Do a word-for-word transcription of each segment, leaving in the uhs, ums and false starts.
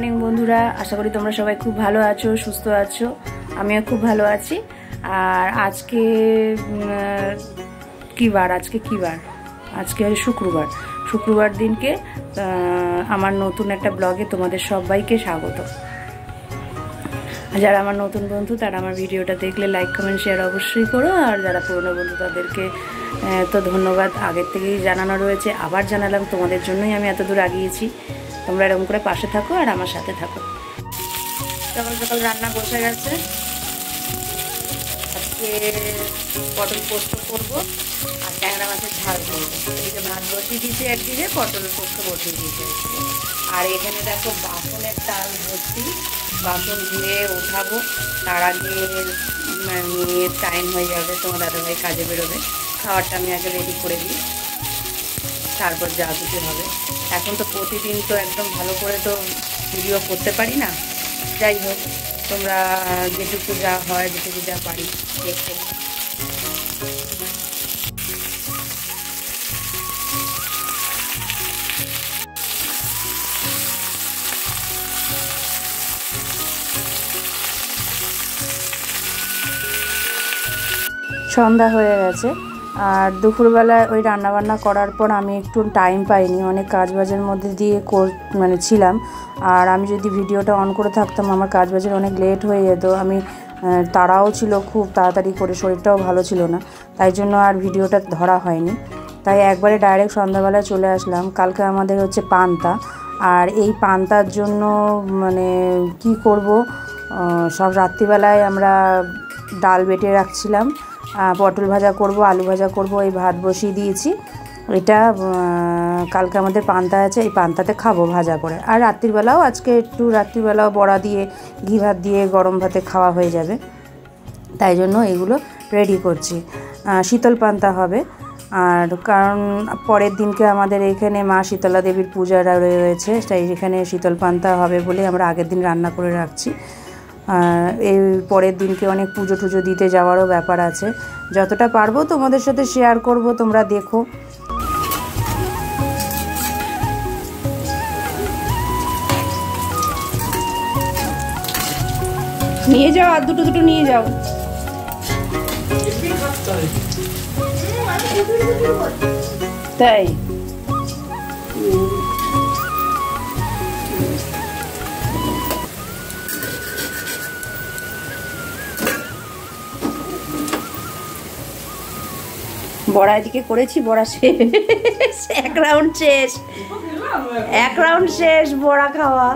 Morning বন্ধুরা, আশা করি তোমরা সবাই খুব ভালো আছো, সুস্থ আছো। আমিও খুব ভালো আছি। আর আজকে কী বার আজকে কী বার আজকে হচ্ছে শুক্রবার। শুক্রবার দিনকে আমার নতুন একটা ব্লগে তোমাদের সবাইকে স্বাগত। যারা আমার নতুন বন্ধু তারা আমার ভিডিওটা দেখলে লাইক কমেন্ট শেয়ার অবশ্যই করো। আর যারা পুরনো বন্ধু তাদেরকে তো ধন্যবাদ আগের থেকেই জানানো রয়েছে, আবার জানালাম। তোমাদের জন্যই আমি এত দূর আগিয়েছি। তোমরা এরকম করে পাশে থাকো আর আমার সাথে থাকো। সকাল সকাল রান্না বসে গেছে। আজকে পটল পোস্ত করবো আর ট্যাংরা মাছের ঝাল করবো। এদিকে ভাত বসিয়ে দিয়েছি একদিকে, পটলের পোস্ত বসিয়ে দিয়েছি। আর এখানে দেখো বাসনের তাল ভর্তি, বাসন ধুয়ে ওঠাবো। তার আগে মেয়ের টাইম হয়ে যাবে, তোমার দাদাভাই কাজে বেরোবে। খাবারটা আমি আগে রেডি করে দিই, তারপর যা কিছু হবে। এখন তো প্রতিদিন তো একদম ভালো করে তো ভিডিও করতে পারি না। যাই হোক, তোমরা যেটুকু যা হয়, যেটুকু যা পারি দেখো। সন্ধ্যা হয়ে গেছে আর দুপুরবেলায় ওই রান্নাবান্না করার পর আমি একটু টাইম পাইনি, অনেক কাজবাজের মধ্যে দিয়ে মানে ছিলাম। আর আমি যদি ভিডিওটা অন করে থাকতাম আমার কাজবাজের অনেক লেট হয়ে যেত। আমি তাড়াও ছিল খুব, তাড়াতাড়ি করে, শরীরটাও ভালো ছিল না, তাই জন্য আর ভিডিওটা ধরা হয়নি। তাই একবারে ডাইরেক্ট সন্ধ্যাবেলায় চলে আসলাম। কালকে আমাদের হচ্ছে পান্তা, আর এই পান্তার জন্য মানে কি করব, সব রাত্রিবেলায় আমরা ডাল বেটে রাখছিলাম। পটল ভাজা করব, আলু ভাজা করব, এই ভাত বসিয়ে দিয়েছি। এটা কালকে আমাদের পান্তা আছে, এই পান্তাতে খাবো ভাজা করে। আর রাত্রিবেলাও আজকে একটু রাত্রিবেলাও বড়া দিয়ে ঘি ভাত দিয়ে গরম ভাতে খাওয়া হয়ে যাবে, তাই জন্য এগুলো রেডি করছি। শীতল পান্তা হবে। আর কারণ পরের দিনকে আমাদের এখানে মা শীতলা দেবীর পূজাটা রয়েছে, তাই এখানে শীতল পান্তা হবে বলে আমরা আগের দিন রান্না করে রাখছি। এই পরের দিনকে অনেক পুজো টুজো দিতে যাওয়ারও ব্যাপার আছে। যতটা পারবো তোমাদের সাথে শেয়ার করব, তোমরা দেখো। নিয়ে যাও, আর দুটো দুটো নিয়ে যাও। তাই বড়া এদিকে করেছি, বড়া শেষ, এক রাউন্ড শেষ, এক রাউন্ড শেষ বড়া খাওয়া।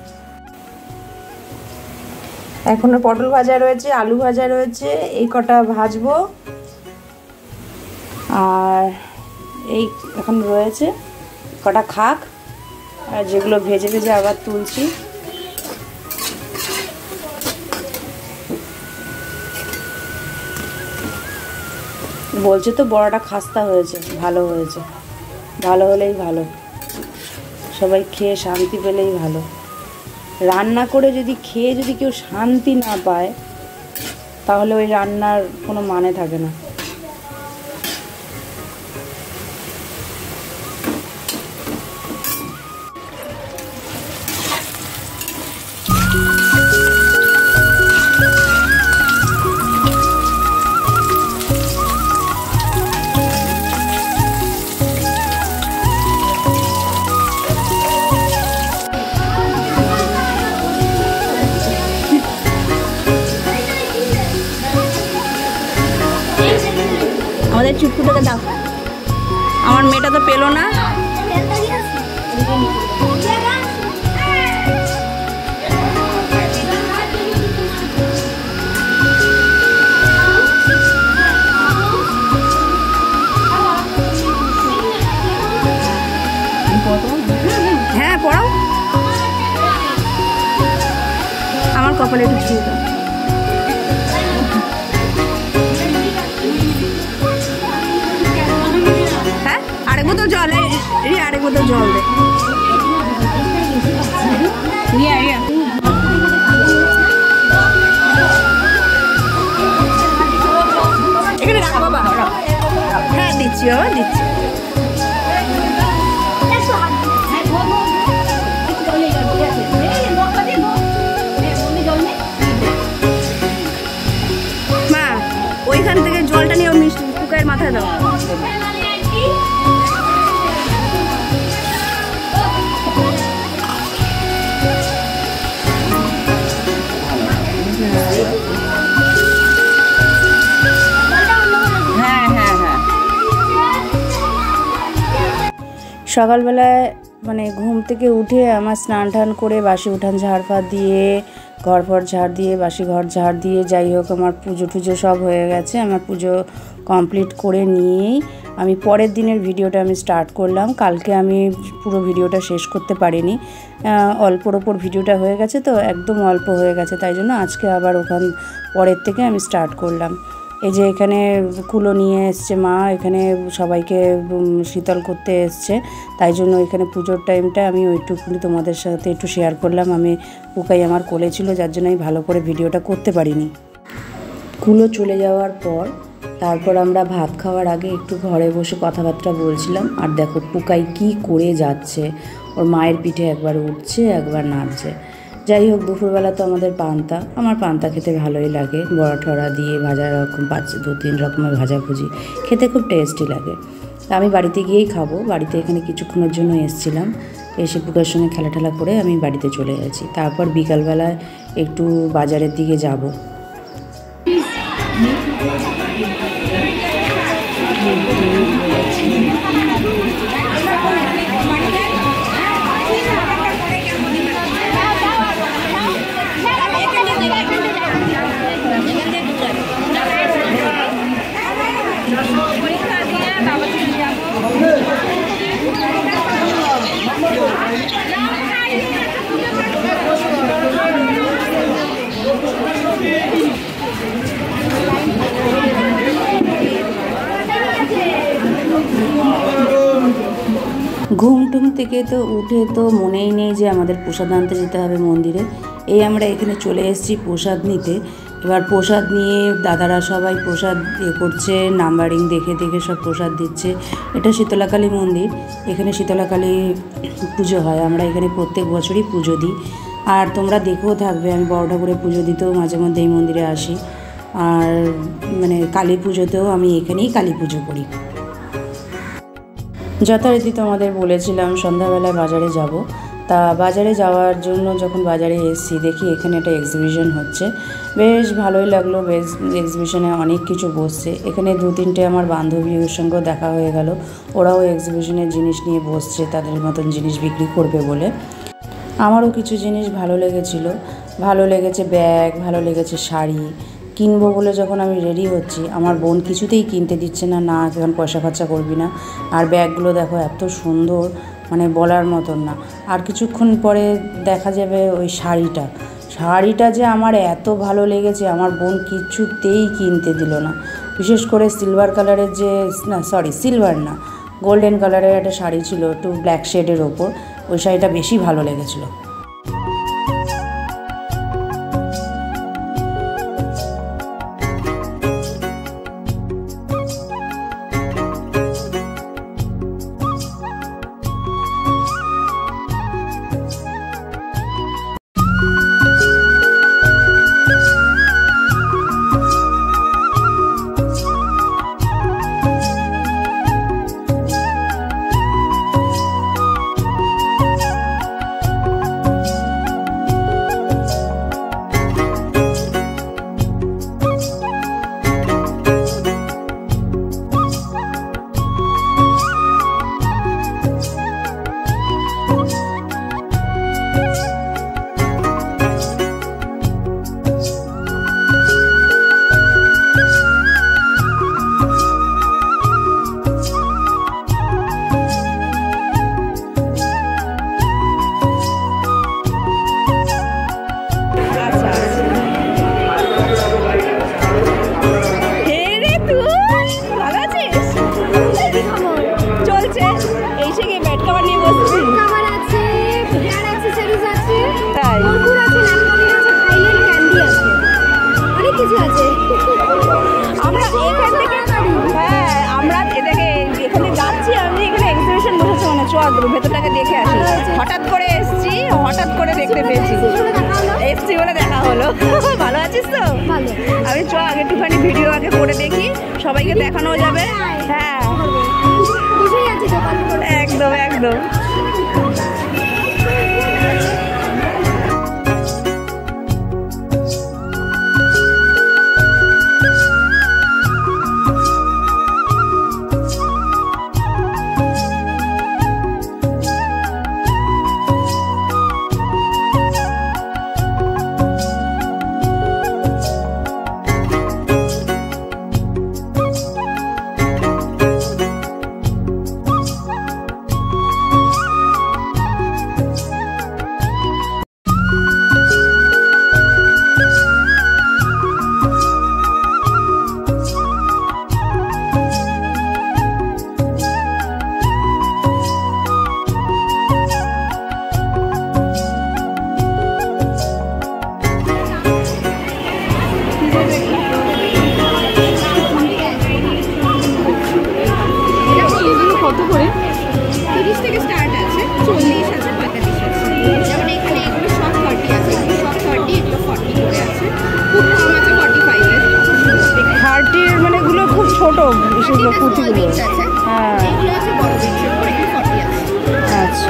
এখনো পটল ভাজা রয়েছে, আলু ভাজা রয়েছে, এই কটা ভাজবো। আর এই এখন রয়েছে কটা খাক, আর যেগুলো ভেজে ভেজে আবার তুলছি। বলছে তো বড়াটা খাস্তা হয়েছে, ভালো হয়েছে। ভালো হলেই ভালো, সবাই খেয়ে শান্তি পেলেই ভালো। রান্না করে যদি খেয়ে যদি কেউ শান্তি না পায় তাহলে ওই রান্নার কোনো মানে থাকে না। আমাদের চুটকুটাকে দাও, আমার মেয়েটা তো পেলো না। হ্যাঁ পড়াও, আমার কপালে একটু ছুঁয়ে দাও। আরেক বোতল জল, এই আরেক বোতল জল দে। এখানে রাখা বাবা। হ্যাঁ দিচ্ছি বাবা, দিচ্ছি। সকালবেলায় মানে ঘুম থেকে উঠে আমার স্নান টান করে বাসি উঠান ঝাড় ফাড় দিয়ে ঘর ফর ঝাড় দিয়ে বাসি ঘর ঝাড় দিয়ে যাই হোক আমার পুজো টুজো সব হয়ে গেছে। আমার পুজো কমপ্লিট করে নিয়েই আমি পরের দিনের ভিডিওটা আমি স্টার্ট করলাম। কালকে আমি পুরো ভিডিওটা শেষ করতে পারিনি, অল্পর ওপর ভিডিওটা হয়ে গেছে তো একদম অল্প হয়ে গেছে, তাই জন্য আজকে আবার ওখান পরের থেকে আমি স্টার্ট করলাম। এই যে এখানে কুলো নিয়ে এসছে মা, এখানে সবাইকে শীতল করতে এসছে, তাই জন্য এখানে পুজোর টাইমটা আমি ওইটুকুনি তোমাদের সাথে একটু শেয়ার করলাম। আমি পুকাই আমার কোলে ছিল, যার জন্য আমি ভালো করে ভিডিওটা করতে পারিনি। কুলো চলে যাওয়ার পর তারপর আমরা ভাত খাওয়ার আগে একটু ঘরে বসে কথাবার্তা বলছিলাম। আর দেখো পুকাই কি করে যাচ্ছে, ওর মায়ের পিঠে একবার উঠছে একবার নাড়ছে। যাই হোক, দুপুরবেলা তো আমাদের পান্তা, আমার পান্তা খেতে ভালোই লাগে, বড়া টড়া দিয়ে ভাজা রকম পাঁচ দু তিন রকমের ভাজাভুজি খেতে খুব টেস্টি লাগে। তা আমি বাড়িতে গিয়েই খাবো, বাড়িতে এখানে কিছুক্ষণের জন্য এসেছিলাম, এসে পুকার সঙ্গে খেলা ঠেলা করে আমি বাড়িতে চলে গেছি। তারপর বিকালবেলায় একটু বাজারের দিকে যাব। ঘুম টুম থেকে তো উঠে তো মনেই নেই যে আমাদের প্রসাদ আনতে যেতে হবে মন্দিরে। এই আমরা এখানে চলে এসেছি প্রসাদ নিতে। এবার প্রসাদ নিয়ে দাদারা সবাই প্রসাদ ইয়ে করছে, নাম্বারিং দেখে দেখে সব প্রসাদ দিচ্ছে। এটা শীতলাকালী মন্দির, এখানে শীতলাকালী পুজো হয়, আমরা এখানে প্রত্যেক বছরই পুজো দিই। আর তোমরা দেখেও থাকবে আমি বড় ঠাকুরে পুজো দিতেও মাঝে মধ্যে এই মন্দিরে আসি, আর মানে কালী পুজোতেও আমি এখানেই কালী পুজো করি। যথারীতি তোমাদের বলেছিলাম সন্ধ্যাবেলায় বাজারে যাব। তা বাজারে যাওয়ার জন্য যখন বাজারে এসেছি দেখি এখানে একটা এক্সিবিশন হচ্ছে, বেশ ভালোই লাগলো। বেশ এক্সিবিশনে অনেক কিছু বসছে। এখানে দু তিনটে আমার বান্ধবীর সঙ্গেও দেখা হয়ে গেল, ওরাও এক্সিবিশনের জিনিস নিয়ে বসছে, তাদের মতন জিনিস বিক্রি করবে বলে। আমারও কিছু জিনিস ভালো লেগেছিল, ভালো লেগেছে ব্যাগ, ভালো লেগেছে শাড়ি। কিনবো বলে যখন আমি রেডি হচ্ছি, আমার বোন কিছুতেই কিনতে দিচ্ছে না, না এখন পয়সা খরচা করবি না। আর ব্যাগগুলো দেখো এত সুন্দর, মানে বলার মতন না। আর কিছুক্ষণ পরে দেখা যাবে ওই শাড়িটা, শাড়িটা যে আমার এত ভালো লেগেছে, আমার বোন কিছুতেই কিনতে দিল না। বিশেষ করে সিলভার কালারের যে, না সরি সিলভার না, গোল্ডেন কালারের একটা শাড়ি ছিল একটু ব্ল্যাক শেডের ওপর, ওই শাড়িটা বেশি ভালো লেগেছিলো। ভেতরটাকে দেখে আসি, হঠাৎ করে এসছি, হঠাৎ করে দেখতে পেয়েছি, এসছি বলে দেখা হলো। ভালো আছিস তো? আমি চ আগে একটুখানি ভিডিও আগে করে দেখি, সবাইকে দেখানো যাবে। হ্যাঁ একদম একদম। ছোট সেগুলো কুর্তিগুলো। হ্যাঁ আচ্ছা,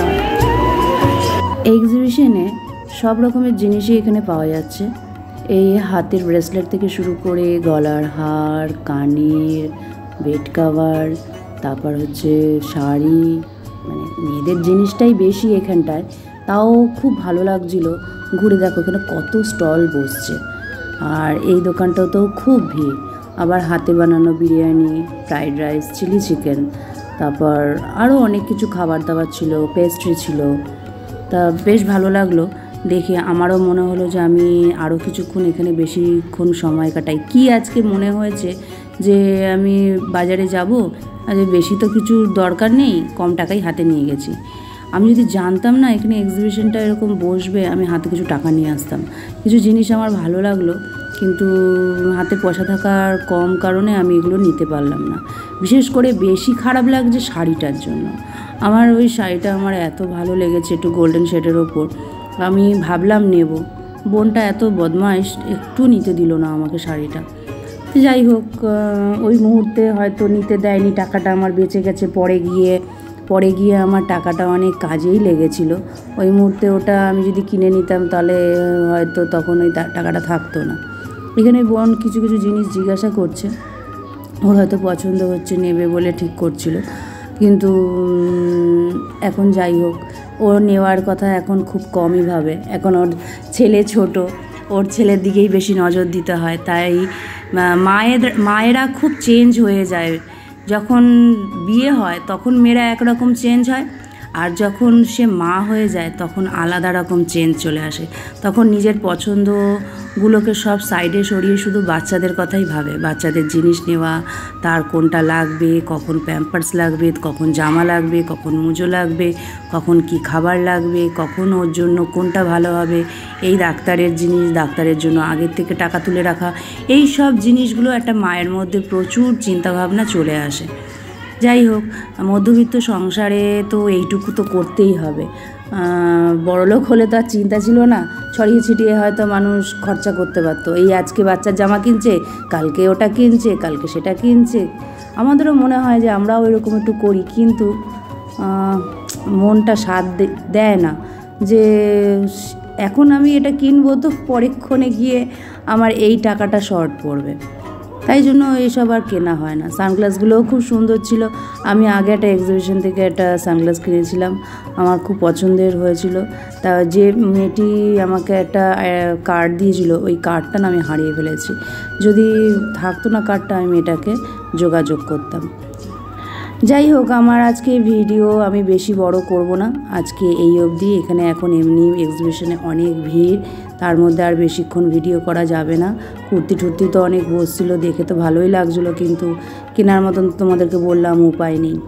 এক্সিবিশনে সব রকমের জিনিসই এখানে পাওয়া যাচ্ছে। এই হাতের ব্রেসলেট থেকে শুরু করে গলার হার, কানের, বেড কাভার, তারপর হচ্ছে শাড়ি, মানে মেয়েদের জিনিসটাই বেশি এখানটায়। তাও খুব ভালো লাগছিলো ঘুরে। দেখো এখানে কত স্টল বসছে, আর এই দোকানটাও তো খুব ভিড়। আবার হাতে বানানো biryani, fried rice, chilli chicken, তারপর আরও অনেক কিছু খাবার দাবার ছিল, পেস্ট্রি ছিল। তা বেশ ভালো লাগলো দেখে। আমারও মনে হলো যে আমি আরও কিছুক্ষণ এখানে বেশিক্ষণ সময় কাটাই। কি আজকে মনে হয়েছে যে আমি বাজারে যাব, আজ বেশি তো কিছু দরকার নেই, কম টাকাই হাতে নিয়ে গেছি। আমি যদি জানতাম না এখানে এক্সিবিশনটা এরকম বসবে, আমি হাতে কিছু টাকা নিয়ে আসতাম। কিছু জিনিস আমার ভালো লাগলো, কিন্তু হাতে পয়সা থাকার কম কারণে আমি এগুলো নিতে পারলাম না। বিশেষ করে বেশি খারাপ লাগছে শাড়িটার জন্য। আমার ওই শাড়িটা আমার এত ভালো লেগেছে, একটু গোল্ডেন শেডের ওপর। আমি ভাবলাম নেব, বোনটা এত বদমাইশ, একটু নিতে দিল না আমাকে শাড়িটা। যাই হোক, ওই মুহূর্তে হয়তো নিতে দেয়নি, টাকাটা আমার বেঁচে গেছে। পরে গিয়ে পরে গিয়ে আমার টাকাটা অনেক কাজেই লেগেছিল। ওই মুহূর্তে ওটা আমি যদি কিনে নিতাম তাহলে হয়তো তখন ওই টাকাটা থাকতো না। এখানে বোন কিছু কিছু জিনিস জিজ্ঞাসা করছে, ওর হয়তো পছন্দ হচ্ছে, নেবে বলে ঠিক করছিল। কিন্তু এখন যাই হোক, ওর নেওয়ার কথা এখন খুব কমই ভাবে। এখন ওর ছেলে ছোট, ওর ছেলের দিকেই বেশি নজর দিতে হয়। তাই মায়ের মায়েরা খুব চেঞ্জ হয়ে যায়। যখন বিয়ে হয় তখন মেয়েরা একরকম চেঞ্জ হয়, আর যখন সে মা হয়ে যায় তখন আলাদা রকম চেঞ্জ চলে আসে। তখন নিজের পছন্দগুলোকে সব সাইডে সরিয়ে শুধু বাচ্চাদের কথাই ভাবে। বাচ্চাদের জিনিস নেওয়া, তার কোনটা লাগবে, কখন প্যাম্পার্স লাগবে, কখন জামা লাগবে, কখন মুজো লাগবে, কখন কি খাবার লাগবে, কখন ওর জন্য কোনটা ভালো হবে, এই ডাক্তারের জিনিস, ডাক্তারের জন্য আগের থেকে টাকা তুলে রাখা, এই সব জিনিসগুলো একটা মায়ের মধ্যে প্রচুর চিন্তাভাবনা চলে আসে। যাই হোক, মধ্যবিত্ত সংসারে তো এইটুকু তো করতেই হবে। বড়লোক হলে তো আর চিন্তা ছিল না, ছড়িয়ে ছিটিয়ে হয়তো মানুষ খরচা করতে পারতো। এই আজকে বাচ্চার জামা কিনছে, কালকে ওটা কিনছে, কালকে সেটা কিনছে। আমাদেরও মনে হয় যে আমরাও এরকম একটু করি, কিন্তু মনটা সাথ দেয় না যে এখন আমি এটা কিনবো তো পরেক্ষণে গিয়ে আমার এই টাকাটা শর্ট পড়বে। তাই জন্য এইসব আর কেনা হয় না। সানগ্লাসগুলোও খুব সুন্দর ছিল। আমি আগে একটা এক্সিবিশন থেকে একটা সানগ্লাস কিনেছিলাম, আমার খুব পছন্দের হয়েছিল। তা যে মেয়েটি আমাকে একটা কার্ড দিয়েছিল, ওই কার্ডটা না আমি হারিয়ে ফেলেছি। যদি থাকতো না কার্ডটা, আমি মেয়েটাকে যোগাযোগ করতাম। যাই হোক, আমার আজকে ভিডিও আমি বেশি বড় করব না, আজকে এই অবধি। এখানে এখন এমনি এক্সিবিশনে অনেক ভিড়, তার মধ্যে আর বেশিক্ষণ ভিডিও করা যাবে না। কুর্তি টুর্তি তো অনেক বসছিল, দেখে তো ভালোই লাগছিলো, কিন্তু কেনার মতন তোমাদেরকে বললাম উপায় নেই।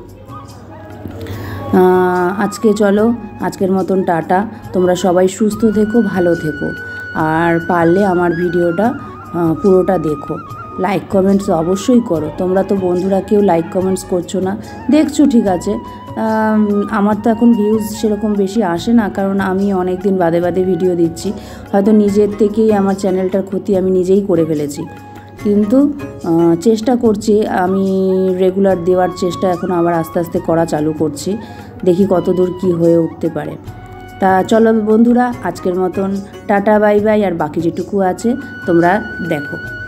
আজকে চলো, আজকের মতন টাটা। তোমরা সবাই সুস্থ থেকো, ভালো থেকো, আর পারলে আমার ভিডিওটা পুরোটা দেখো। লাইক কমেন্টস অবশ্যই করো। তোমরা তো বন্ধুরা কেউ লাইক কমেন্টস করছো না, দেখছো ঠিক আছে। আমার তো এখন ভিউজ সেরকম বেশি আসে না, কারণ আমি অনেক দিন বাদে বাদে ভিডিও দিচ্ছি। হয়তো নিজের থেকেই আমার চ্যানেলটার ক্ষতি আমি নিজেই করে ফেলেছি, কিন্তু চেষ্টা করছি। আমি রেগুলার দেওয়ার চেষ্টা এখন আবার আস্তে আস্তে করা চালু করছি, দেখি কত দূর কী হয়ে উঠতে পারে। তা চলো বন্ধুরা, আজকের মতন টাটা বাই বাই। আর বাকি যেটুকু আছে তোমরা দেখো।